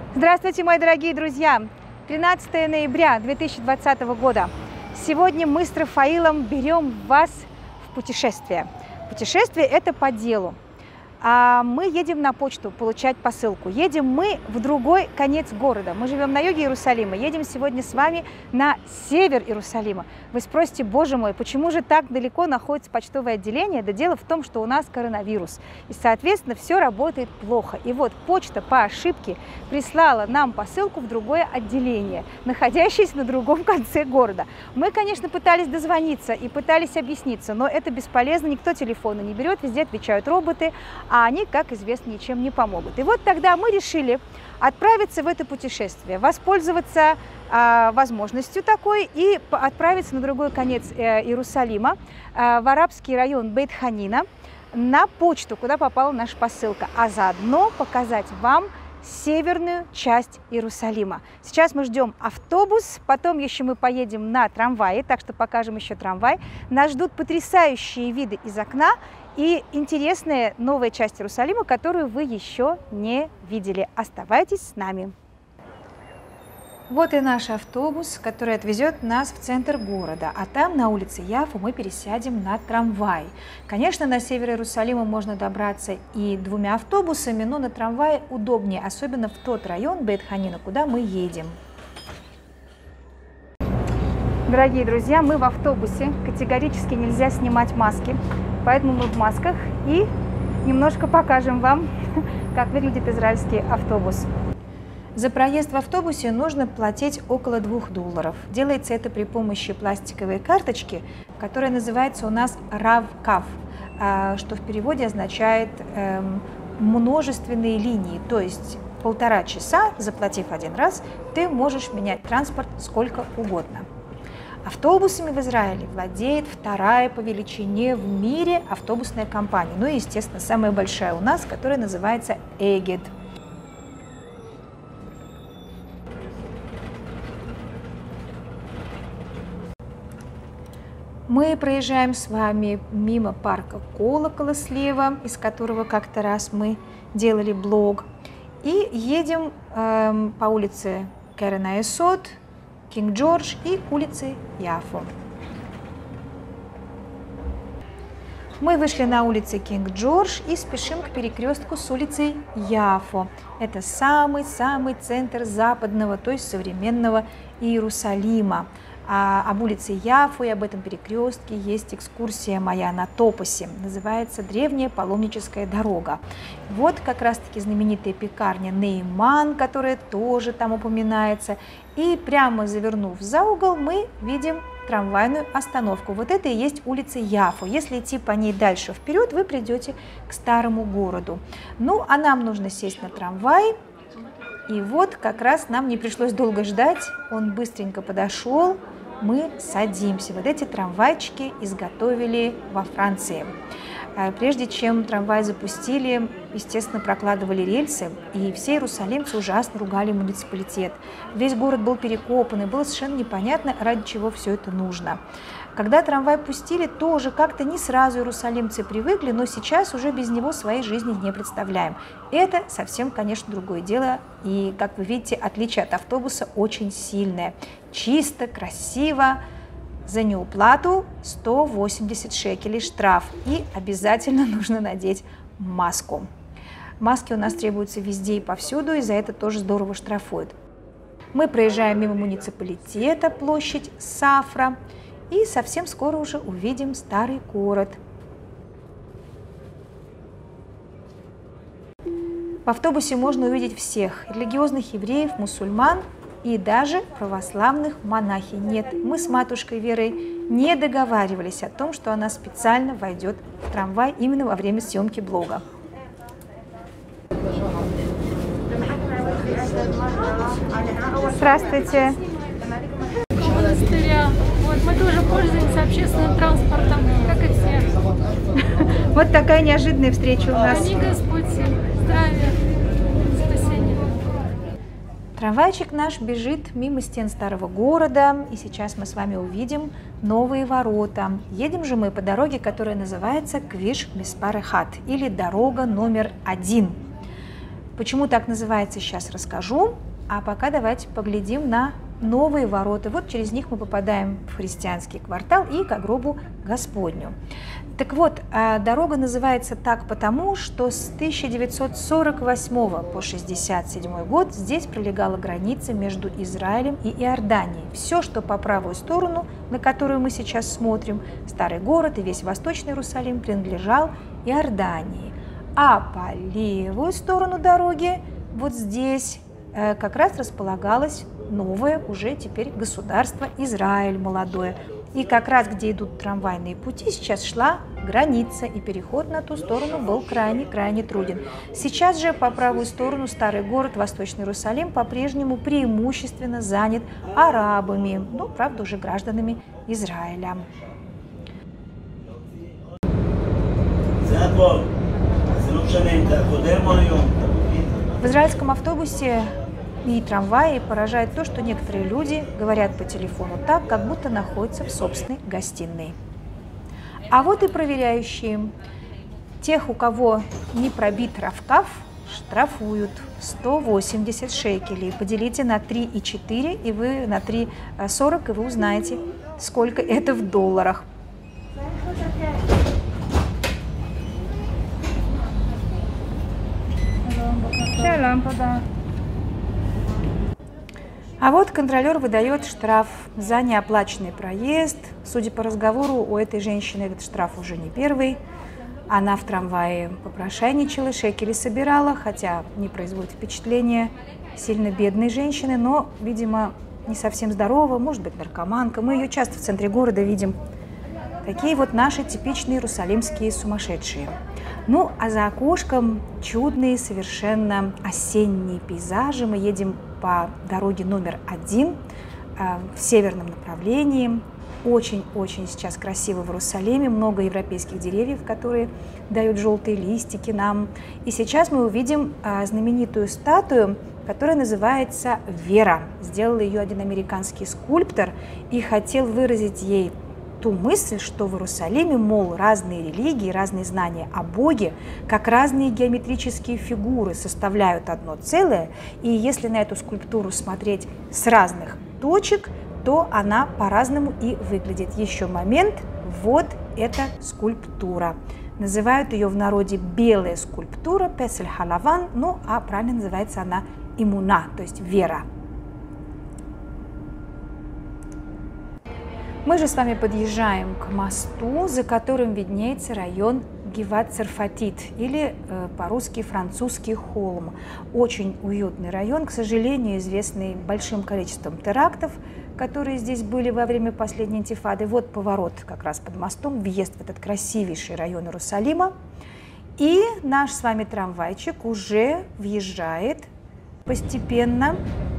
Здравствуйте, мои дорогие друзья! 13 ноября 2020 года. Сегодня мы с Рафаилом берем вас в путешествие. Путешествие – это по делу. А мы едем на почту получать посылку. Едем мы в другой конец города. Мы живем на юге Иерусалима. Едем сегодня с вами на север Иерусалима. Вы спросите, боже мой, почему же так далеко находится почтовое отделение? Да дело в том, что у нас коронавирус. И, соответственно, все работает плохо. И вот почта по ошибке прислала нам посылку в другое отделение, находящееся на другом конце города. Мы, конечно, пытались дозвониться и пытались объясниться, но это бесполезно. Никто телефона не берет, везде отвечают роботы. А они, как известно, ничем не помогут. И вот тогда мы решили отправиться в это путешествие, воспользоваться возможностью такой и отправиться на другой конец Иерусалима, в арабский район Бейт-Ханина, на почту, куда попала наша посылка, а заодно показать вам северную часть Иерусалима. Сейчас мы ждем автобус, потом еще мы поедем на трамвае, так что покажем еще трамвай. Нас ждут потрясающие виды из окна и интересная новая часть Иерусалима, которую вы еще не видели. Оставайтесь с нами. Вот и наш автобус, который отвезет нас в центр города, а там на улице Яффу мы пересядем на трамвай. Конечно, на север Иерусалима можно добраться и двумя автобусами, но на трамвае удобнее, особенно в тот район Бейт-Ханина, куда мы едем. Дорогие друзья, мы в автобусе, категорически нельзя снимать маски, поэтому мы в масках и немножко покажем вам, как выглядит израильский автобус. За проезд в автобусе нужно платить около $2. Делается это при помощи пластиковой карточки, которая называется у нас Рав-Кав, что в переводе означает множественные линии, то есть 1,5 часа, заплатив один раз, ты можешь менять транспорт сколько угодно. Автобусами в Израиле владеет вторая по величине в мире автобусная компания, ну и, естественно, самая большая у нас, которая называется Эгед. Мы проезжаем с вами мимо парка Колокола слева, из которого как-то раз мы делали блог, и едем по улице Керен-Айесод, Кинг-Джордж и улице Яффу. Мы вышли на улице Кинг-Джордж и спешим к перекрестку с улицей Яффу. Это самый-самый центр западного, то есть современного Иерусалима. Об улице Яффу и об этом перекрестке есть экскурсия моя на Топосе. Называется «Древняя паломническая дорога». Вот как раз-таки знаменитая пекарня Нейман, которая тоже там упоминается. И прямо завернув за угол, мы видим трамвайную остановку. Вот это и есть улица Яффу. Если идти по ней дальше вперед, вы придете к старому городу. Ну, а нам нужно сесть на трамвай. И вот как раз нам не пришлось долго ждать. Он быстренько подошел. Мы садимся. Вот эти трамвайчики изготовили во Франции. Прежде чем трамвай запустили, естественно, прокладывали рельсы, и все иерусалимцы ужасно ругали муниципалитет. Весь город был перекопан, и было совершенно непонятно, ради чего все это нужно. Когда трамвай пустили, тоже как-то не сразу иерусалимцы привыкли, но сейчас уже без него своей жизни не представляем. Это совсем, конечно, другое дело, и, как вы видите, отличие от автобуса очень сильное. Чисто, красиво. За неуплату 180 шекелей штраф, и обязательно нужно надеть маску. Маски у нас требуются везде и повсюду, и за это тоже здорово штрафуют. Мы проезжаем мимо муниципалитета, площадь Сафра, и совсем скоро уже увидим старый город. В автобусе можно увидеть всех: религиозных евреев, мусульман и даже православных монахинь. Нет, мы с матушкой Верой не договаривались о том, что она специально войдет в трамвай именно во время съемки блога. Здравствуйте. Монастыря. Вот, мы тоже пользуемся общественным транспортом, как и все. Вот такая неожиданная встреча у нас. Храни Господь всем здравия, спасения. Трамвайчик наш бежит мимо стен старого города, и сейчас мы с вами увидим новые ворота. Едем же мы по дороге, которая называется Квиш Миспар Эхат, или дорога номер 1. Почему так называется, сейчас расскажу. А пока давайте поглядим на новые ворота. Вот через них мы попадаем в христианский квартал и к гробу Господню. Так вот, дорога называется так потому, что с 1948 по 1967 год здесь пролегала граница между Израилем и Иорданией. Все, что по правую сторону, на которую мы сейчас смотрим, старый город и весь Восточный Иерусалим, принадлежал Иордании. А по левую сторону дороги, вот здесь, как раз располагалось новое уже теперь государство Израиль молодое. И как раз где идут трамвайные пути, сейчас шла граница, и переход на ту сторону был крайне труден. Сейчас же по правую сторону старый город, Восточный Иерусалим, по-прежнему преимущественно занят арабами, но, правда, уже гражданами Израиля. В израильском автобусе и трамвае поражает то, что некоторые люди говорят по телефону так, как будто находятся в собственной гостиной. А вот и проверяющие. Тех, у кого не пробит равкаф, штрафуют 180 шекелей. Поделите на 3,4 и вы на 3,40, и вы узнаете, сколько это в долларах. А вот контролер выдает штраф за неоплаченный проезд. Судя по разговору, у этой женщины этот штраф уже не первый. Она в трамвае попрошайничала, шекели собирала, хотя не производит впечатление сильно бедной женщины, но, видимо, не совсем здорова, может быть, наркоманка. Мы ее часто в центре города видим. Такие вот наши типичные иерусалимские сумасшедшие. Ну, а за окошком чудные совершенно осенние пейзажи. Мы едем по дороге номер 1 в северном направлении. Очень-очень сейчас красиво в Иерусалиме. Много европейских деревьев, которые дают желтые листики нам. И сейчас мы увидим знаменитую статую, которая называется Вера. Сделал ее один американский скульптор и хотел выразить ей ту мысль, что в Иерусалиме, мол, разные религии, разные знания о Боге, как разные геометрические фигуры составляют одно целое, и если на эту скульптуру смотреть с разных точек, то она по-разному и выглядит. Еще момент, вот эта скульптура. Называют ее в народе белая скульптура, песель халаван, ну а правильно называется она имуна, то есть вера. Мы же с вами подъезжаем к мосту, за которым виднеется район Гиват-Царфатит, или по-русски французский холм. Очень уютный район, к сожалению, известный большим количеством терактов, которые здесь были во время последней интифады. Вот поворот как раз под мостом, въезд в этот красивейший район Иерусалима. И наш с вами трамвайчик уже въезжает постепенно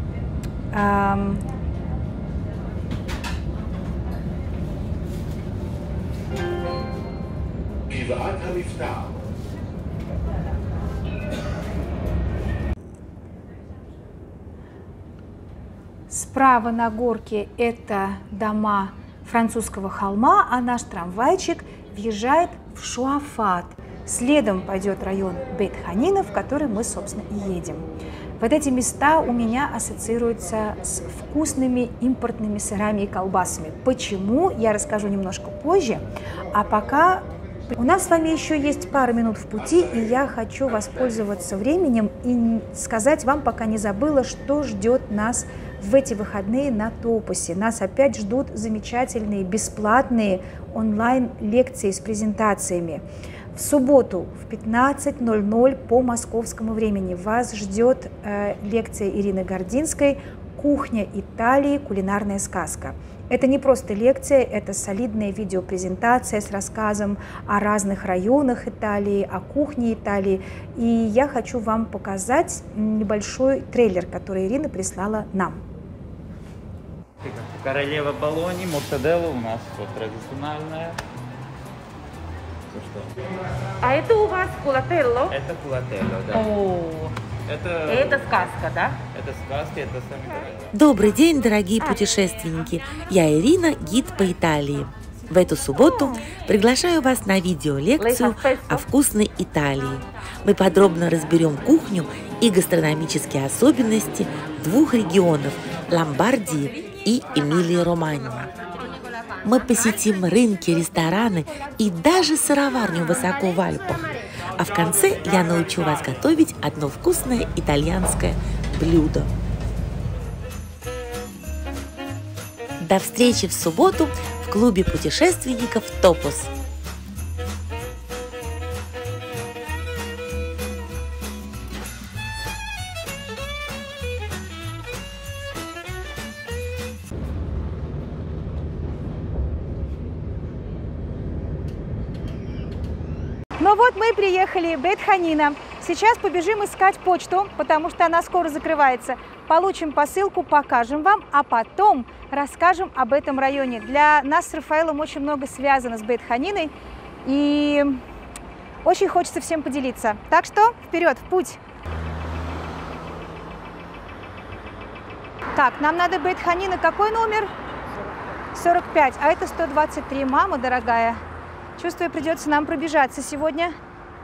справа на горке это дома французского холма, а наш трамвайчик въезжает в Шуафат. Следом пойдет район Бейт-Ханина, в который мы, собственно, и едем. Вот эти места у меня ассоциируются с вкусными импортными сырами и колбасами. Почему, я расскажу немножко позже, а пока у нас с вами еще есть пара минут в пути, и я хочу воспользоваться временем и сказать вам, пока не забыла, что ждет нас в эти выходные на Топосе. Нас опять ждут замечательные бесплатные онлайн-лекции с презентациями. В субботу в 15:00 по московскому времени вас ждет лекция Ирины Гординской «Кухня Италии. Кулинарная сказка». Это не просто лекция, это солидная видеопрезентация с рассказом о разных районах Италии, о кухне Италии. И я хочу вам показать небольшой трейлер, который Ирина прислала нам. Королева Болони, мортаделла у нас вот традиционная. А это у вас кулателло? Это кулателло, да. О, это сказка, да? Это сказки, это сами. Добрый день, дорогие путешественники! Я Ирина, гид по Италии. В эту субботу приглашаю вас на видеолекцию о вкусной Италии. Мы подробно разберем кухню и гастрономические особенности двух регионов – Ломбардии и Эмилии-Романьи. Мы посетим рынки, рестораны и даже сыроварню высоко в Альпах. А в конце я научу вас готовить одно вкусное итальянское блюдо. До встречи в субботу в клубе путешественников «Топос». Ну вот мы приехали в Бейт-Ханина. Сейчас побежим искать почту, потому что она скоро закрывается. Получим посылку, покажем вам, а потом расскажем об этом районе. Для нас с Рафаэлом очень много связано с Бейт-Ханиной, и очень хочется всем поделиться. Так что вперед, в путь! Так, нам надо Бейт-Ханина. Какой номер? 45, а это 123. Мама дорогая, чувствую, придется нам пробежаться сегодня.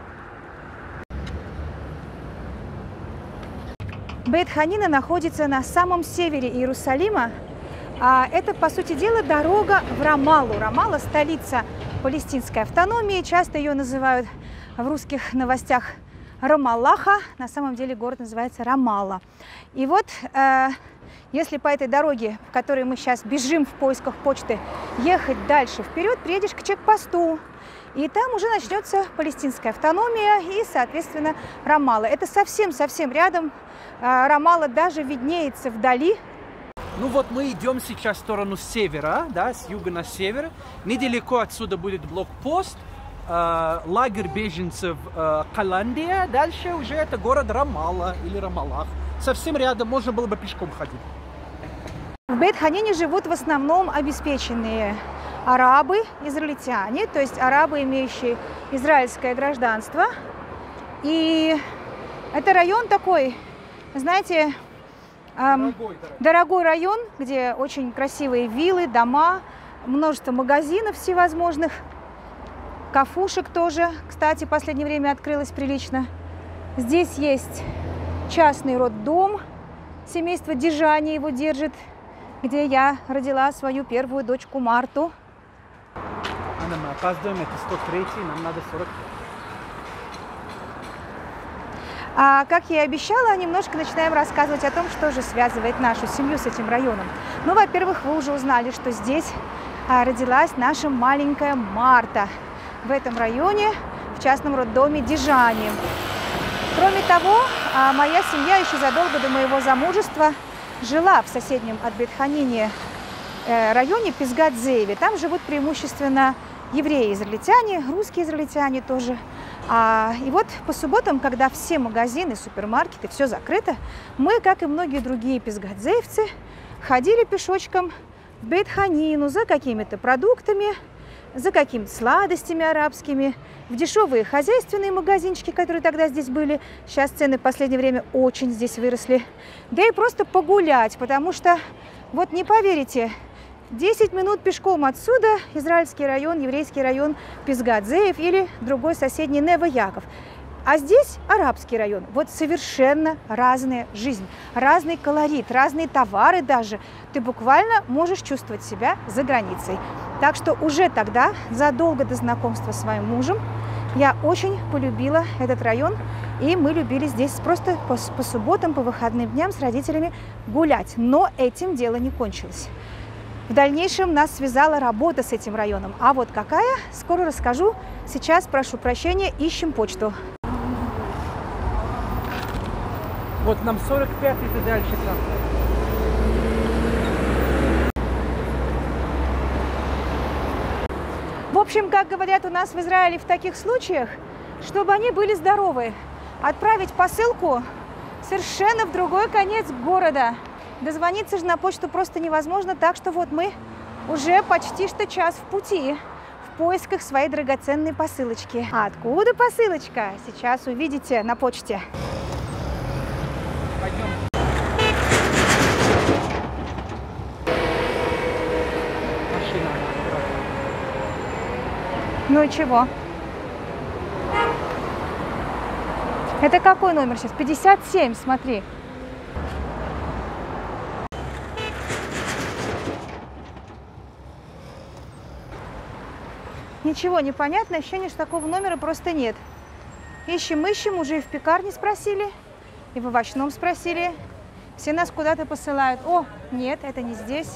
Бейт-Ханина находится на самом севере Иерусалима. Это, по сути дела, дорога в Рамаллу. Рамалла – столица палестинской автономии. Часто ее называют в русских новостях Рамаллаха. На самом деле город называется Рамалла. И вот, если по этой дороге, в которой мы сейчас бежим в поисках почты, ехать дальше вперед, приедешь к чекпосту. И там уже начнется палестинская автономия и, соответственно, Рамалла. Это совсем-совсем рядом. Рамалла даже виднеется вдали. Ну вот мы идем сейчас в сторону севера, да, с юга на север. Недалеко отсюда будет блокпост, лагерь беженцев Каландия. Дальше уже это город Рамалла или Рамаллах. Совсем рядом, можно было бы пешком ходить. В Бейт-Ханине живут в основном обеспеченные арабы, израильтяне, то есть арабы, имеющие израильское гражданство. И это район такой, знаете, дорогой район, где очень красивые виллы, дома, множество магазинов всевозможных, кафушек тоже, кстати, в последнее время открылось прилично. Здесь есть частный роддом, семейство Дижани его держит, где я родила свою первую дочку Марту. Анна, мы опаздываем, это 103, нам надо 45. А как я и обещала, немножко начинаем рассказывать о том, что же связывает нашу семью с этим районом. Ну, во-первых, вы уже узнали, что здесь родилась наша маленькая Марта в этом районе, в частном роддоме Дижани. Кроме того, моя семья еще задолго до моего замужества жила в соседнем от Бейт-Ханине районе Писгат-Зееве. Там живут преимущественно евреи-израильтяне, русские израильтяне тоже. И вот по субботам, когда все магазины, супермаркеты, все закрыто, мы, как и многие другие писгат-зеевцы, ходили пешочком в Бейт-Ханину за какими-то продуктами, за какими-то сладостями арабскими, в дешевые хозяйственные магазинчики, которые тогда здесь были. Сейчас цены в последнее время очень здесь выросли. Да и просто погулять, потому что, вот не поверите, 10 минут пешком отсюда израильский район, еврейский район Писгат-Зеев или другой соседний Нева-Яков. А здесь арабский район. Вот совершенно разная жизнь, разный колорит, разные товары даже. Ты буквально можешь чувствовать себя за границей. Так что уже тогда, задолго до знакомства с своим мужем, я очень полюбила этот район. И мы любили здесь просто по субботам, по выходным дням с родителями гулять. Но этим дело не кончилось. В дальнейшем нас связала работа с этим районом. А вот какая, скоро расскажу. Сейчас, прошу прощения, ищем почту. Вот нам 45 и дальше там. В общем, как говорят у нас в Израиле в таких случаях, чтобы они были здоровы, отправить посылку совершенно в другой конец города. Дозвониться же на почту просто невозможно, так что вот мы уже почти что час в пути, в поисках своей драгоценной посылочки. А откуда посылочка? Сейчас увидите на почте. Пойдем. Машина. Ну и чего? Это какой номер сейчас? 57, смотри. Ничего не понятно, ощущение, что такого номера просто нет. Ищем, уже и в пекарне спросили, и в овощном спросили. Все нас куда-то посылают. О, нет, это не здесь.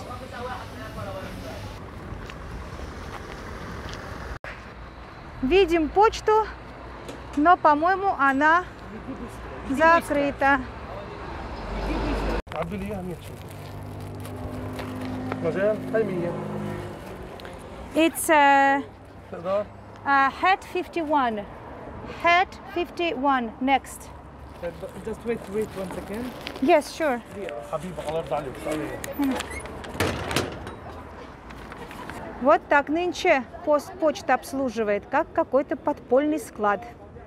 Видим почту, но, по-моему, она закрыта. It's Hat 51. Hat 51 next. Just wait one second. Yes, sure. Вот так нынче почта обслуживает, как какой-то подпольный склад.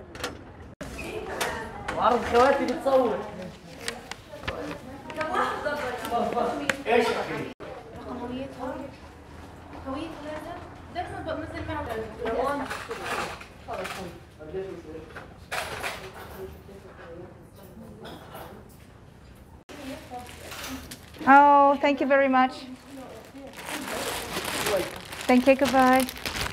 Oh, thank you very much. Thank you, goodbye.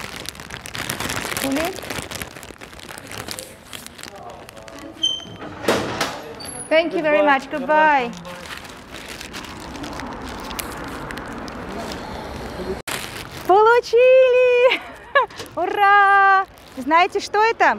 Thank you very much, goodbye. Получили! Ура! Знаете, что это?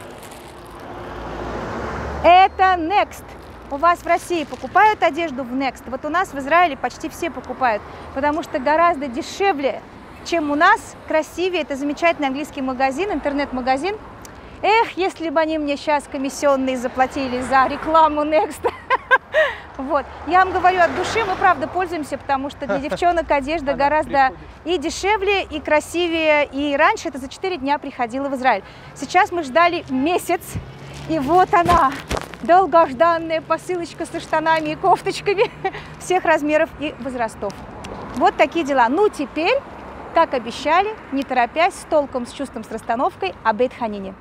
Это Next. У вас в России покупают одежду в Next? Вот у нас в Израиле почти все покупают, потому что гораздо дешевле, чем у нас, красивее. Это замечательный английский магазин, интернет-магазин. Эх, если бы они мне сейчас комиссионные заплатили за рекламу Next. Вот. Я вам говорю от души, мы правда пользуемся, потому что для девчонок одежда гораздо и дешевле, и красивее. И раньше это за 4 дня приходило в Израиль. Сейчас мы ждали месяц, и вот она, долгожданная посылочка со штанами и кофточками всех размеров и возрастов. Вот такие дела. Ну, теперь, как обещали, не торопясь, с толком, с чувством, с расстановкой о Бейт-Ханине.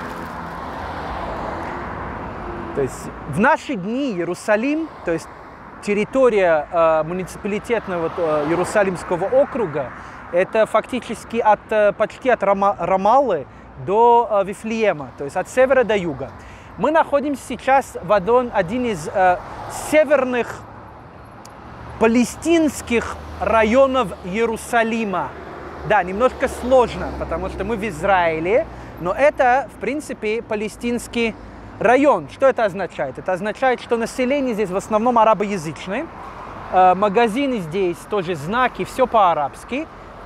То есть в наши дни Иерусалим, то есть территория муниципалитетного Иерусалимского округа, это фактически почти от Рамаллы до Вифлеема, то есть от севера до юга. Мы находимся сейчас в один из северных палестинских районов Иерусалима. Да, немножко сложно, потому что мы в Израиле, но это, в принципе, палестинский район. Что это означает? Это означает, что население здесь в основном арабоязычное. Магазины здесь тоже знаки, все по-арабски.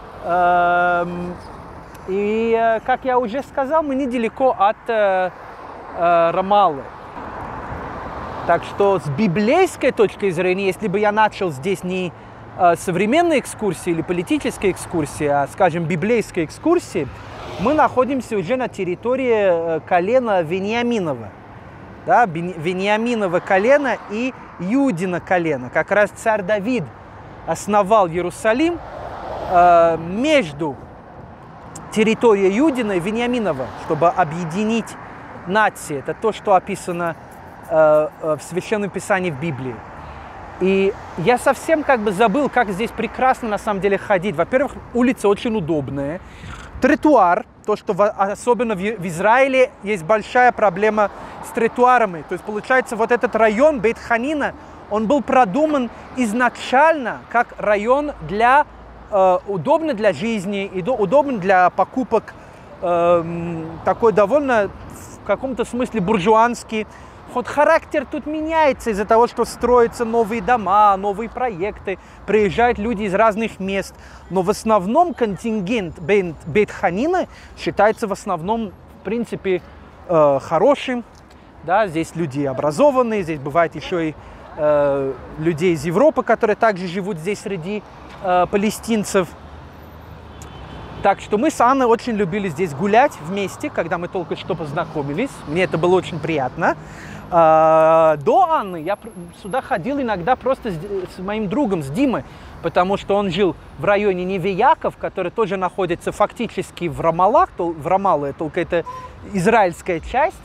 И, как я уже сказал, мы недалеко от Рамаллы. Так что с библейской точки зрения, если бы я начал здесь не современной экскурсии или политической экскурсии, а, скажем, библейской экскурсии, мы находимся уже на территории колена Вениаминова. Да, Вениаминова колена и Иудина колена. Как раз царь Давид основал Иерусалим между территорией Иудина и Вениаминова, чтобы объединить нации. Это то, что описано в Священном Писании в Библии. И я совсем как бы забыл, как здесь прекрасно на самом деле ходить. Во-первых, улица очень удобная. Тротуар, то, что особенно в Израиле есть большая проблема с тротуарами. То есть получается вот этот район Бейт-Ханина, он был продуман изначально как район удобный для жизни, удобный для покупок, такой довольно в каком-то смысле буржуанский. Хоть характер тут меняется из-за того, что строятся новые дома, новые проекты, приезжают люди из разных мест. Но в основном контингент Бейт-Ханина считается в основном, в принципе, хорошим. Да, здесь люди образованные, здесь бывает еще и людей из Европы, которые также живут здесь среди палестинцев. Так что мы с Анной очень любили здесь гулять вместе, когда мы только что познакомились. Мне это было очень приятно. До Анны я сюда ходил иногда просто с моим другом, с Димой, потому что он жил в районе Неве-Яков, который тоже находится фактически в Рамалле, только это израильская часть.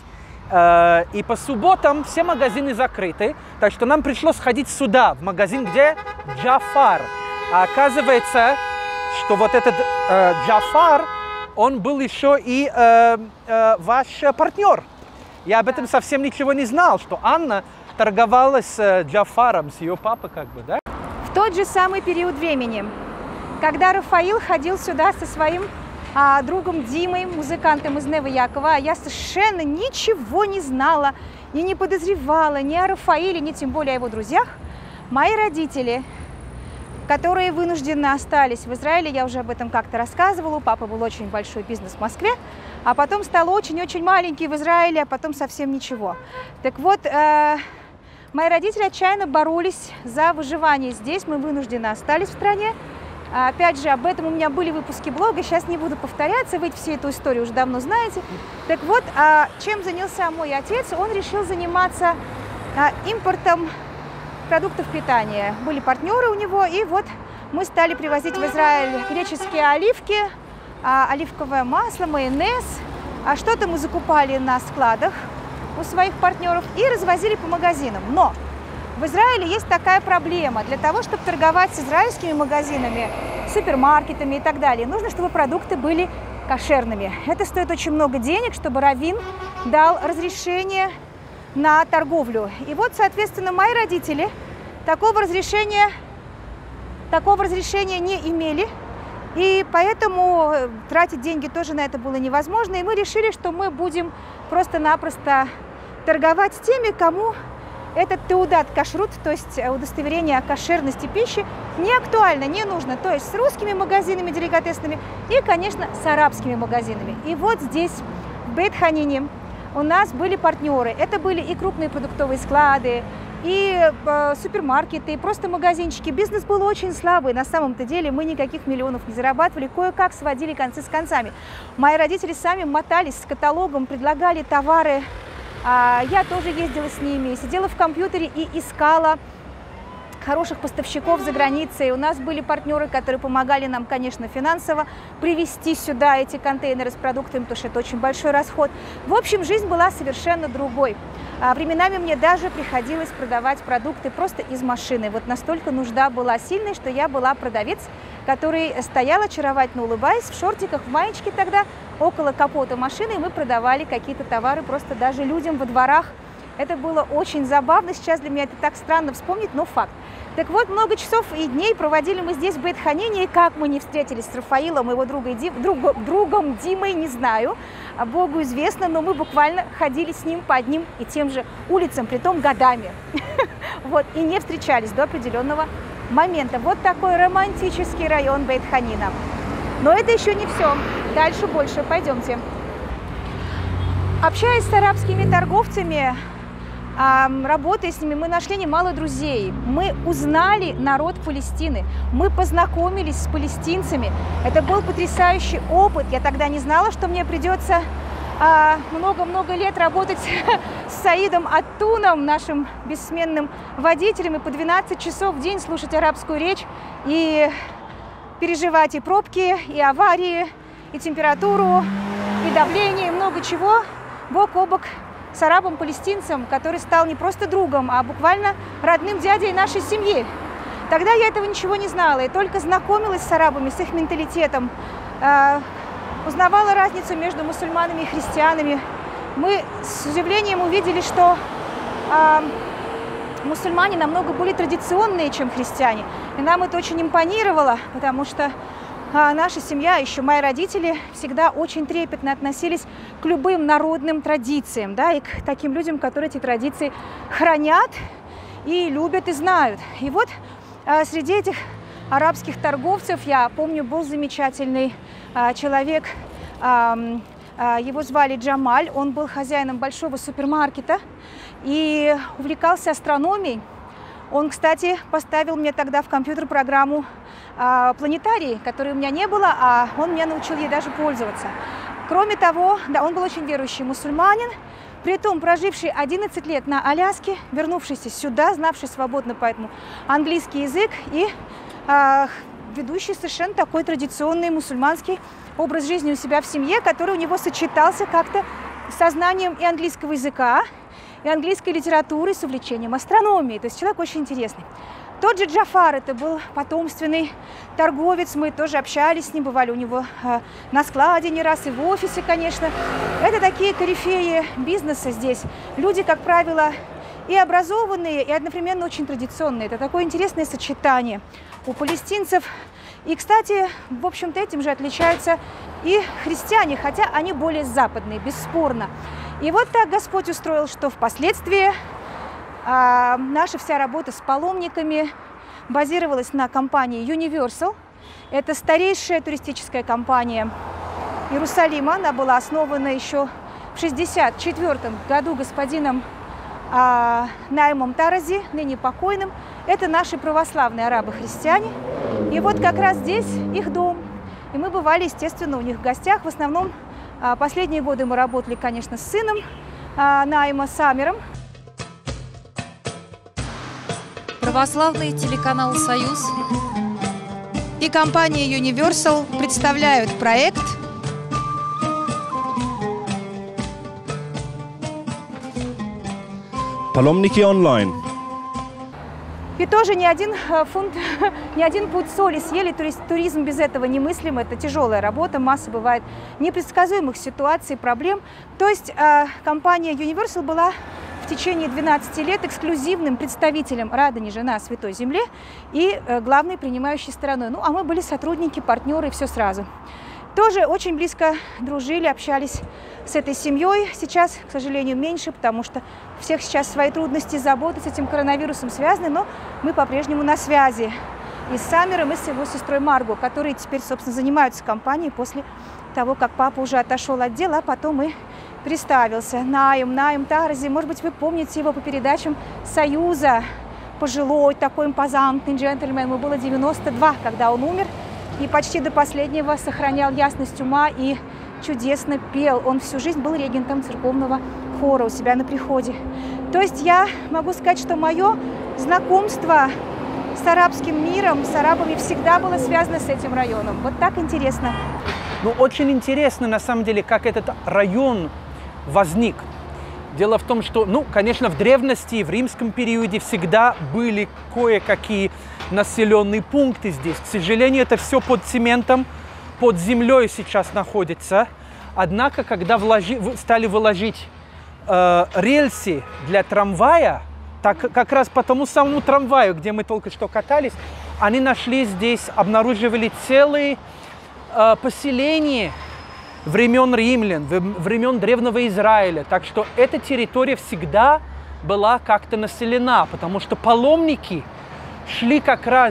И по субботам все магазины закрыты, так что нам пришлось ходить сюда, в магазин, где Джафар. А оказывается, что вот этот Джафар, он был еще и ваш партнер. Я об этом совсем ничего не знал, что Анна торговала с Джафаром, с ее папой как бы, да? В тот же самый период времени, когда Рафаил ходил сюда со своим другом Димой, музыкантом из Невы Якова, я совершенно ничего не знала и не подозревала ни о Рафаиле, ни тем более о его друзьях. Мои родители, которые вынужденно остались в Израиле, я уже об этом как-то рассказывала, у папы был очень большой бизнес в Москве, а потом стал очень-очень маленький в Израиле, а потом совсем ничего. Так вот, мои родители отчаянно боролись за выживание здесь, мы вынужденно остались в стране. Опять же, об этом у меня были выпуски блога, сейчас не буду повторяться, вы всю эту историю уже давно знаете. Так вот, чем занялся мой отец? Он решил заниматься импортом продуктов питания. Были партнеры у него, и вот мы стали привозить в Израиль греческие оливки, оливковое масло, майонез. Что-то мы закупали на складах у своих партнеров и развозили по магазинам. Но в Израиле есть такая проблема. Для того, чтобы торговать с израильскими магазинами, супермаркетами и так далее, нужно, чтобы продукты были кошерными. Это стоит очень много денег, чтобы раввин дал разрешение на торговлю. И вот, соответственно, мои родители такого разрешения не имели. И поэтому тратить деньги тоже на это было невозможно. И мы решили, что мы будем просто-напросто торговать с теми, кому этот теудат кашрут, то есть удостоверение о кошерности пищи, не актуально, не нужно. То есть с русскими магазинами деликатесными и, конечно, с арабскими магазинами. И вот здесь, в Бейт-Ханине, у нас были партнеры. Это были и крупные продуктовые склады, и супермаркеты, и просто магазинчики. Бизнес был очень слабый. На самом-то деле мы никаких миллионов не зарабатывали, кое-как сводили концы с концами. Мои родители сами мотались с каталогом, предлагали товары. Я тоже ездила с ними, сидела в компьютере и искала хороших поставщиков за границей. У нас были партнеры, которые помогали нам, конечно, финансово привезти сюда эти контейнеры с продуктами, потому что это очень большой расход. В общем, жизнь была совершенно другой. Временами мне даже приходилось продавать продукты просто из машины. Вот настолько нужда была сильной, что я была продавец, который стоял, очаровательно улыбаясь, в шортиках, в маечке тогда, около капота машины, и мы продавали какие-то товары просто даже людям во дворах. Это было очень забавно. Сейчас для меня это так странно вспомнить, но факт. Так вот, много часов и дней проводили мы здесь, в Бейт-Ханине, и как мы не встретились с Рафаилом, его другом Димой, не знаю, Богу известно, но мы буквально ходили с ним по одним и тем же улицам, притом годами. Вот, и не встречались до определенного момента. Вот такой романтический район Бейт-Ханина. Но это еще не все. Дальше больше. Пойдемте. Общаясь с арабскими торговцами, работая с ними, мы нашли немало друзей. Мы узнали народ Палестины. Мы познакомились с палестинцами. Это был потрясающий опыт. Я тогда не знала, что мне придется много-много лет работать с Саидом Аттуном, нашим бессменным водителем, и по 12 часов в день слушать арабскую речь и переживать и пробки, и аварии, и температуру, и давление, и много чего, бок о бок с арабом-палестинцем, который стал не просто другом, а буквально родным дядей нашей семьи. Тогда я этого ничего не знала, и только знакомилась с арабами, с их менталитетом, узнавала разницу между мусульманами и христианами. Мы с удивлением увидели, что мусульмане намного более традиционные, чем христиане. И нам это очень импонировало, потому что наша семья, еще мои родители, всегда очень трепетно относились к любым народным традициям, да, и к таким людям, которые эти традиции хранят и любят и знают. И вот среди этих арабских торговцев, я помню, был замечательный человек, его звали Джамаль, он был хозяином большого супермаркета и увлекался астрономией. Он, кстати, поставил мне тогда в компьютер программу планетарий, которой у меня не было, а он меня научил ей даже пользоваться. Кроме того, да, он был очень верующий мусульманин, притом проживший 11 лет на Аляске, вернувшийся сюда, знавший свободно поэтому английский язык и ведущий совершенно такой традиционный мусульманский образ жизни у себя в семье, который у него сочетался как-то со знанием и английского языка, и английской литературы, с увлечением астрономией. То есть человек очень интересный. Тот же Джафар, это был потомственный торговец, мы тоже общались с ним, бывали у него на складе не раз и в офисе, конечно. Это такие корифеи бизнеса здесь. Люди, как правило, и образованные, и одновременно очень традиционные. Это такое интересное сочетание у палестинцев. И, кстати, в общем-то, этим же отличаются и христиане, хотя они более западные, бесспорно. И вот так Господь устроил, что впоследствии наша вся работа с паломниками базировалась на компании Universal. Это старейшая туристическая компания Иерусалима. Она была основана еще в 1964 году господином Наимом Тарази, ныне покойным. Это наши православные арабы-христиане. И вот как раз здесь их дом. И мы бывали, естественно, у них в гостях. В основном последние годы мы работали, конечно, с сыном Наима, Самером. Православный телеканал «Союз» и компания Universal представляют проект Паломники онлайн. И тоже ни один фунт, ни один пуд соли съели. Туризм без этого немыслим. Это тяжелая работа, масса бывает непредсказуемых ситуаций, проблем. То есть компания Universal была в течение 12 лет эксклюзивным представителем Рада не жена Святой Земле и главной принимающей стороной. Ну, а мы были сотрудники, партнеры, все сразу. Тоже очень близко дружили, общались с этой семьей. Сейчас, к сожалению, меньше, потому что у всех сейчас свои трудности, заботы с этим коронавирусом связаны, но мы по-прежнему на связи и с Самером, и с его сестрой Марго, которые теперь, собственно, занимаются компанией после того, как папа уже отошел от дела, а потом и представился. Наим Тарази, может быть, вы помните его по передачам «Союза», пожилой, такой импозантный джентльмен. Ему было 92, когда он умер, и почти до последнего сохранял ясность ума и чудесно пел. Он всю жизнь был регентом церковного хора у себя на приходе. То есть я могу сказать, что мое знакомство с арабским миром, с арабами всегда было связано с этим районом. Вот так интересно. Ну, очень интересно, на самом деле, как этот район возник. Дело в том, что, ну, конечно, в древности, в римском периоде всегда были кое-какие населенные пункты здесь. К сожалению, это все под цементом, под землей сейчас находится. Однако, когда стали выложить рельсы для трамвая, так как раз по тому самому трамваю, где мы только что катались, они нашли здесь, обнаруживали целые поселения времен римлян, времен Древнего Израиля. Так что эта территория всегда была как-то населена, потому что паломники шли как раз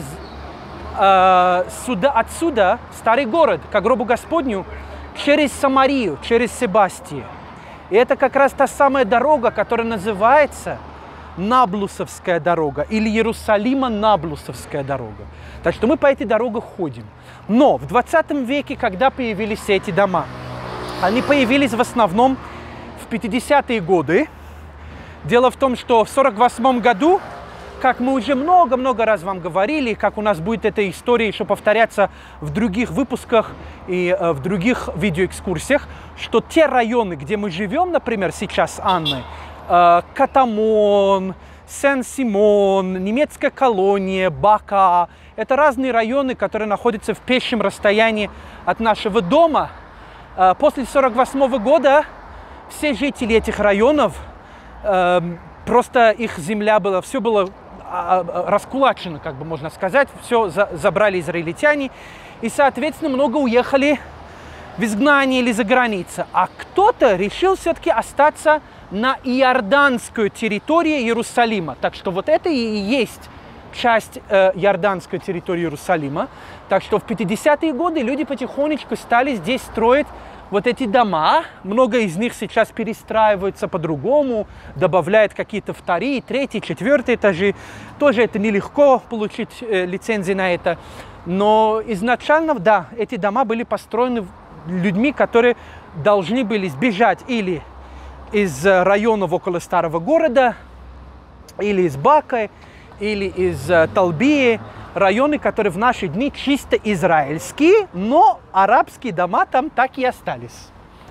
отсюда, в старый город, к гробу Господню, через Самарию, через Себастию. И это как раз та самая дорога, которая называется Наблусовская дорога или Иерусалима-Наблусовская дорога. Так что мы по этой дороге ходим. Но в 20 веке, когда появились эти дома, они появились в основном в 50-е годы. Дело в том, что в 1948 году, как мы уже много-много раз вам говорили, как у нас будет эта история еще повторяться в других выпусках и в других видеоэкскурсиях, что те районы, где мы живем, например, сейчас с Анной, Катамон, Сен-Симон, немецкая колония, Бака, это разные районы, которые находятся в пешем расстоянии от нашего дома. После 1948 года все жители этих районов, просто их земля была, все было раскулачено, как бы можно сказать, все забрали израильтяне, и, соответственно, много уехали в изгнание или за границу. А кто-то решил все-таки остаться на иорданскую территорию Иерусалима. Так что вот это и есть часть иорданской территории Иерусалима. Так что в 50-е годы люди потихонечку стали здесь строить вот эти дома. Много из них сейчас перестраиваются по-другому, добавляют какие-то вторые, третьи, четвертые этажи. Тоже это нелегко получить лицензии на это. Но изначально, да, эти дома были построены людьми, которые должны были сбежать или из районов около старого города, или из Бака, или из Талбии. Районы, которые в наши дни чисто израильские, но арабские дома там так и остались.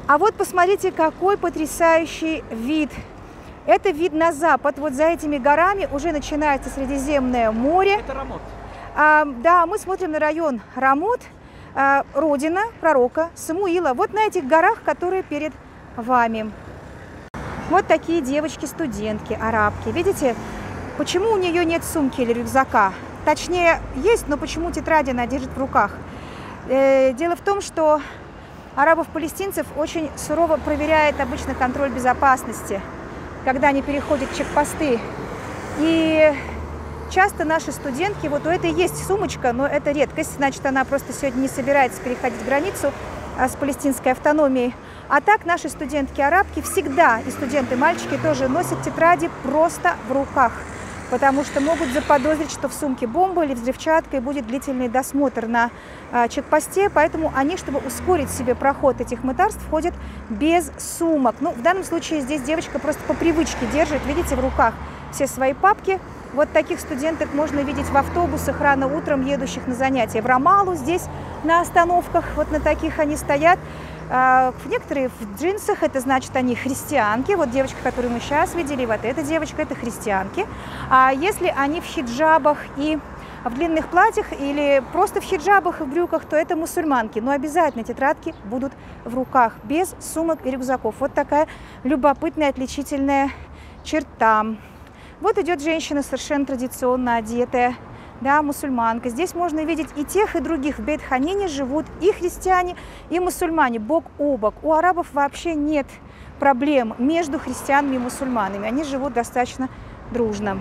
А вот посмотрите, какой потрясающий вид. Это вид на запад. Вот за этими горами уже начинается Средиземное море. Это Рамот. Да, мы смотрим на район Рамот, родина пророка Самуила. Вот на этих горах, которые перед вами. Вот такие девочки-студентки, арабки. Видите, почему у нее нет сумки или рюкзака? Точнее, есть, но почему тетради она держит в руках? Дело в том, что арабов-палестинцев очень сурово проверяет обычно контроль безопасности, когда они переходят чекпосты. И часто наши студентки, вот у этой есть сумочка, но это редкость, значит, она просто сегодня не собирается переходить границу с палестинской автономией. А так наши студентки-арабки всегда, и студенты-мальчики тоже, носят тетради просто в руках, потому что могут заподозрить, что в сумке бомба или взрывчатка, и будет длительный досмотр на чекпосте, поэтому они, чтобы ускорить себе проход этих мытарств, ходят без сумок. Ну, в данном случае здесь девочка просто по привычке держит, видите, в руках все свои папки. Вот таких студенток можно видеть в автобусах рано утром, едущих на занятия в Рамалу. Здесь на остановках, вот на таких они стоят. Некоторые в джинсах, это значит, они христианки. Вот девочка, которую мы сейчас видели, вот эта девочка, это христианки. А если они в хиджабах и в длинных платьях или просто в хиджабах и в брюках, то это мусульманки. Но обязательно тетрадки будут в руках, без сумок и рюкзаков. Вот такая любопытная, отличительная черта. Вот идет женщина совершенно традиционно одетая, да, мусульманка. Здесь можно видеть и тех, и других. В Бейт-Ханине живут и христиане, и мусульмане, бок о бок. У арабов вообще нет проблем между христианами и мусульманами. Они живут достаточно дружно.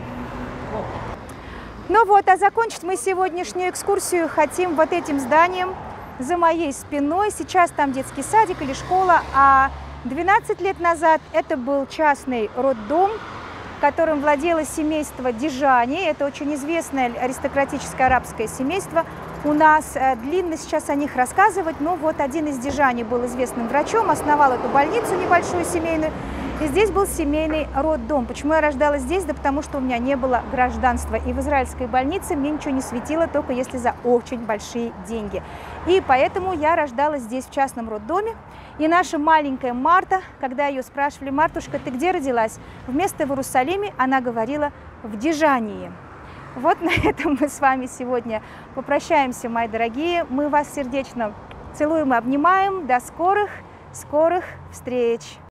Ну вот, а закончить мы сегодняшнюю экскурсию хотим вот этим зданием за моей спиной. Сейчас там детский садик или школа, а 12 лет назад это был частный роддом, которым владело семейство Дижани. Это очень известное аристократическое арабское семейство. У нас длинно сейчас о них рассказывать, но вот один из Дижани был известным врачом, основал эту больницу небольшую семейную. И здесь был семейный роддом. Почему я рождалась здесь? Да потому что у меня не было гражданства. И в израильской больнице мне ничего не светило, только если за очень большие деньги. И поэтому я рождалась здесь, в частном роддоме. И наша маленькая Марта, когда ее спрашивали: «Мартушка, ты где родилась?» Вместо в Иерусалиме она говорила в Дижании. Вот на этом мы с вами сегодня попрощаемся, мои дорогие. Мы вас сердечно целуем и обнимаем. До скорых встреч!